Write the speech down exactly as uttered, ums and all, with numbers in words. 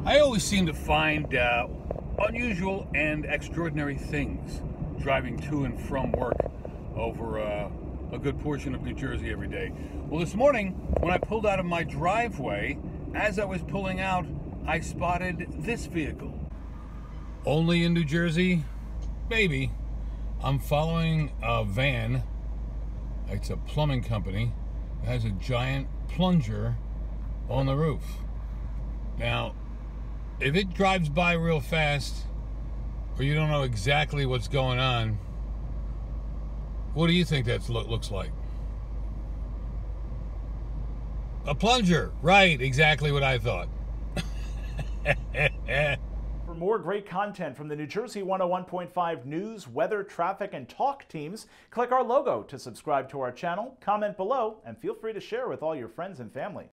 I always seem to find uh, unusual and extraordinary things driving to and from work over uh, a good portion of New Jersey every day. Well, this morning, when I pulled out of my driveway, as I was pulling out, I spotted this vehicle. Only in New Jersey? Maybe. I'm following a van. It's a plumbing company. It has a giant plunger on the roof. Now, if it drives by real fast, or you don't know exactly what's going on, what do you think that lo- looks like? A plunger, right? Exactly what I thought. For more great content from the New Jersey one oh one point five news, weather, traffic, and talk teams, click our logo to subscribe to our channel, comment below, and feel free to share with all your friends and family.